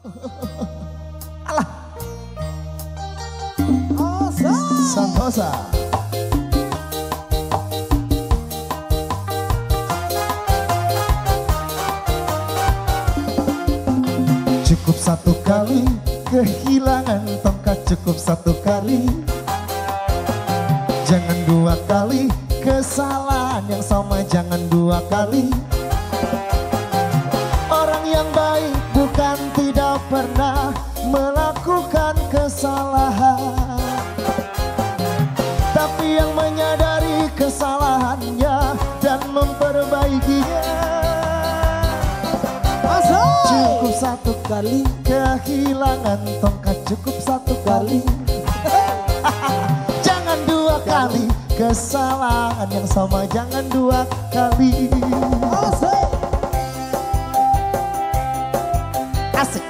Alah. Santosa. Cukup satu kali kehilangan tongkat, cukup satu kali. Jangan dua kali kesalahan yang sama, jangan dua kali. Orang yang baik bukan tidak pernah melakukan kesalahan, tapi yang menyadari kesalahannya dan memperbaikinya. Cukup satu kali kehilangan tongkat, cukup satu kali. Jangan dua kali kesalahan yang sama, jangan dua kali. Asik.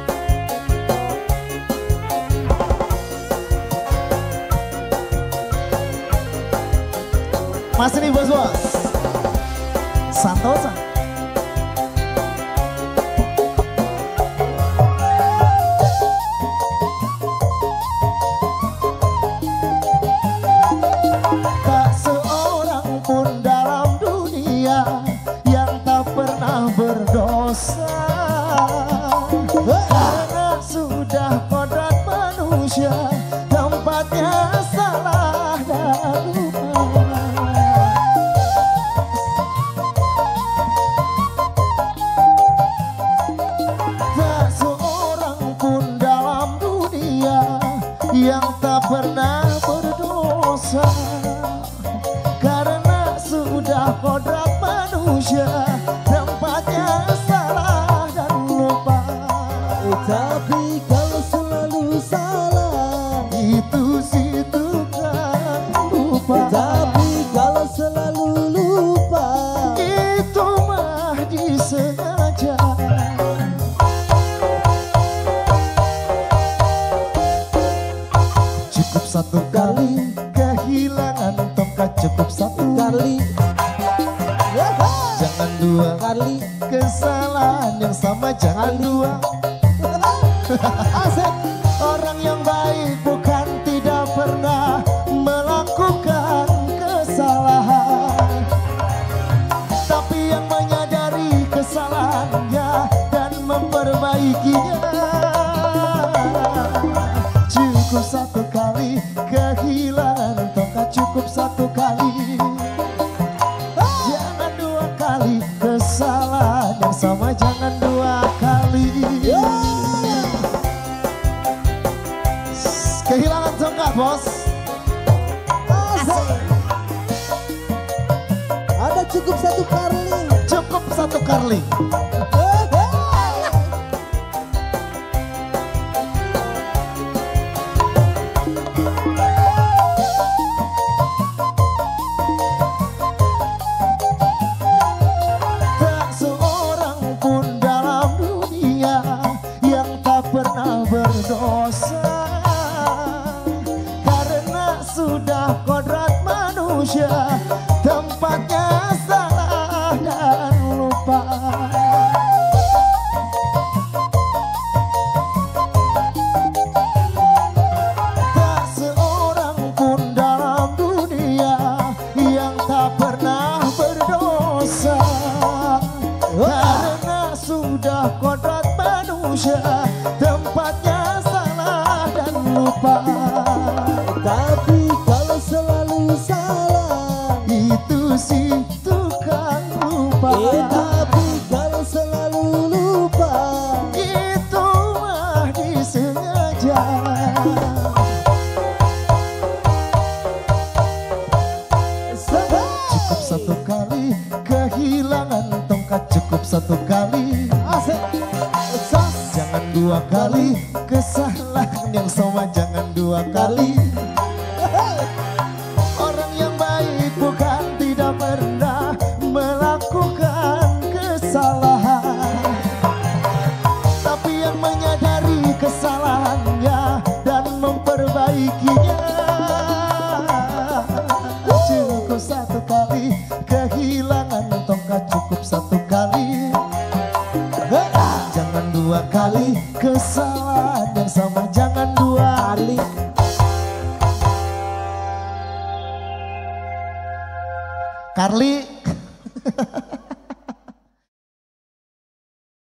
Mas ini bos-bos Santosa. Tak seorang pun dalam dunia yang tak pernah berdosa, karena sudah kodrat manusia tempatnya salah dan lupa. Tak seorang pun dalam dunia yang tak pernah berdosa, karena sudah kodrat manusia tempatnya salah dan lupa. Tapi kalau selalu salah, Itu sih tukang lupa. tapi kalau selalu lupa, Itu mah disengaja. Cukup satu kali kehilangan tongkat, cukup satu kali. Jangan dua kali kesalahan yang sama, jangan dua. asik. Orang yang baik bukan tidak pernah melakukan kesalahan, tapi yang menyadari kesalahannya dan memperbaikinya. Cukup satu kali kehilangan tongkat, cukup satu kali. Jangan dua kali kesalahan yang sama, jangan dua kali. Kehilangan tongkat, bos. Asik. Ada cukup satu kali. Cukup satu kali. Tak seorang pun dalam dunia yang tak pernah berdosa, karena sudah kodrat manusia tempatnya salah dan lupa. Tak seorang pun dalam dunia yang tak pernah berdosa, karena sudah kodrat manusia tempatnya salah dan lupa. Tapi kalau selalu salah, Itu sih tukang lupa. tapi kalau selalu lupa, Itu mah disengaja. Cukup satu kali kehilangan tongkat, cukup satu kali. asik. Jangan dua kali kesalahan yang sama, jangan dua kali. Orang yang baik bukan tidak pernah melakukan kesalahan, tapi yang menyadari kesalahannya dan memperbaikinya. Cukup satu kali kehilangan tongkat, cukup satu kali. Jangan dua kali kesalahan yang sama jangan dua kali. Carly